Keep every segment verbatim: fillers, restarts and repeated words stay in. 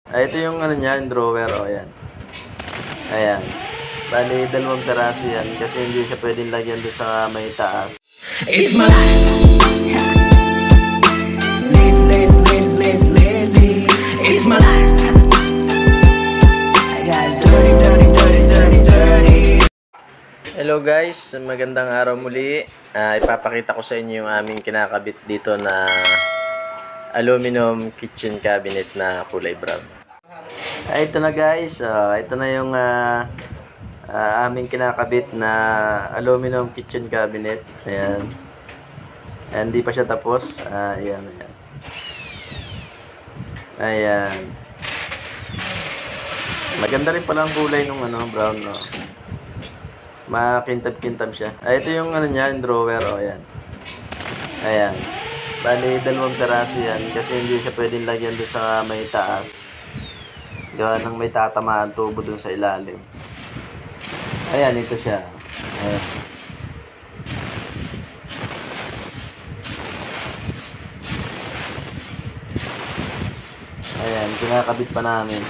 Ay, ito yung ano niya, yung drawer. O, ayan. Ayan. Bali, dalawang peraso yan kasi hindi siya pwedeng lagyan doon sa may taas. It's my life. Lazy, lazy, lazy, lazy, lazy. It's my life. I got dirty, dirty, dirty, dirty, dirty. Hello guys, magandang araw muli. Uh, ipapakita ko sa inyo yung aming kinakabit dito na aluminum kitchen cabinet na kulay brown. Ay, ito na guys, uh, ito na yung uh, uh, aming kinakabit na aluminum kitchen cabinet. Ayan. Ayan, hindi pa siya tapos. Uh, ayan, ayan. Ayan. Maganda rin pala ang kulay nung ano, brown, no? Makintab-kintab siya. Ay, ito yung ano niya, yung drawer. O, ayan. Ayan. Bali, dalawang peraso yan kasi hindi siya pwedeng lagyan doon sa may taas. Gawa nang may tatamaan tubo doon sa ilalim. Ayan, ito siya. Ayan. Ayan, kinakabit pa namin.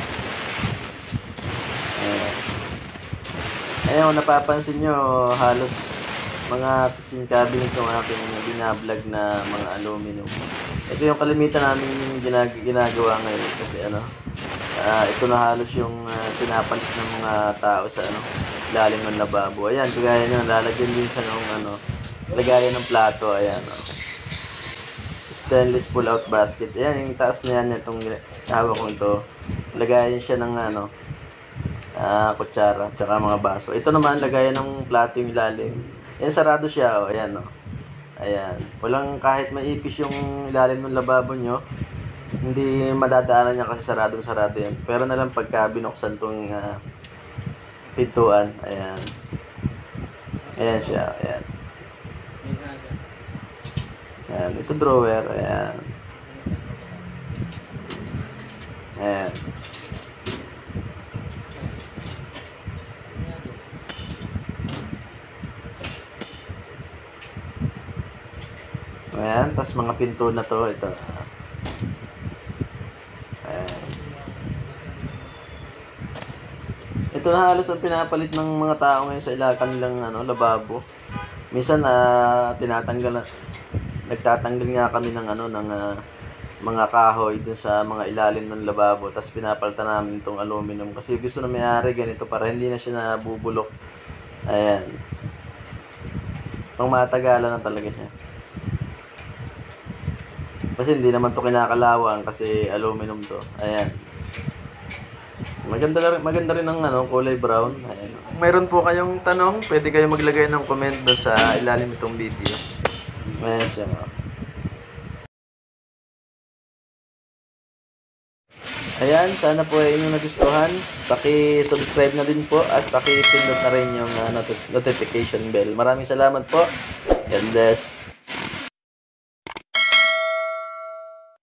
Ayan. Ayan, kung napapansin nyo, halos mga kitchen cabinet yung aking binablog na mga aluminum. Ito yung kalimitan namin ginag ginagawa ngayon kasi ano, uh, ito na halos yung uh, pinapalit ng mga tao sa ano, ilalim ng lababo. Ayan, kagaya nyo, lalagyan din siya ng ano, lagayan ng plato. Ayan, oh. Stainless pull-out basket. Ayan, yung taas na yan, itong hawak ko ito. Lagayan siya ng ano, uh, kutsara, tsaka mga baso. Ito naman, lagayan ng plato yung ilalim. Ayan, sarado siya, oh. Ayan, oh. Ayan. Walang kahit maipis yung ilalim ng lababo nyo, hindi madadaanan niya kasi saradong sarado yan. Pero na lang pagka binuksan tong uh, pintuan. Ayan. Ayan siya, ayan. Ayan, ito drawer, ayan. Ayan. Ayan, tas mga pinto na to, ito. Ayan. Ito na halos ang pinapalit ng mga tao ngayon sa ila kanilang ano, lababo. Minsan na uh, tinatanggal na nagtatanggal nga kami ng ano ng uh, mga kahoy dun sa mga ilalim ng lababo, tas pinapalitan namin itong aluminum kasi gusto na may-ari ganito para hindi na siya nabubulok. Ayan. Pang matagalan na talaga siya. Kasi hindi naman to kinakalawang kasi aluminum to. Ayan. Maganda rin, maganda rin ang ano, kulay brown. Ayan. Kung mayroon po kayong tanong, pwede kayo maglagay ng comment doon sa ilalim itong video. Ayan siya. Ayan, sana po ay inyong nagustuhan. Paki-subscribe na din po at paki-pindot na rin yung uh, not notification bell. Maraming salamat po. God bless.